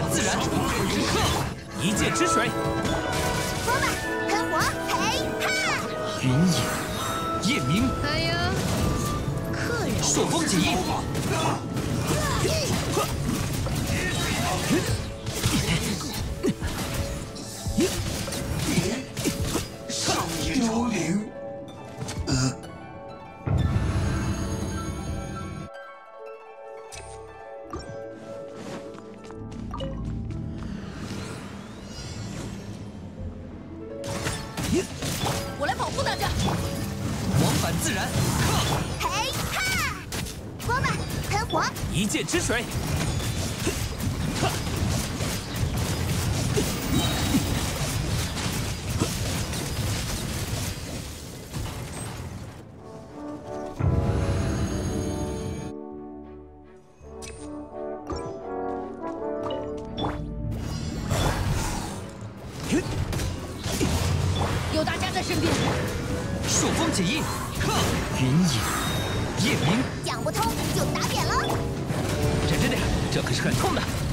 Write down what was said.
自然，一剑之水。 说吧，喷火，嘿哈！ 云影，夜明， 哎呀，客人朔风起义。 上一幽灵。 我来保护大家。 往返自然， 嘿哈！说吧，喷火， 一剑之水。 有大家在身边， 朔风起义，云影，夜明。 讲不通就打扁了。 认真点，这可是很痛的。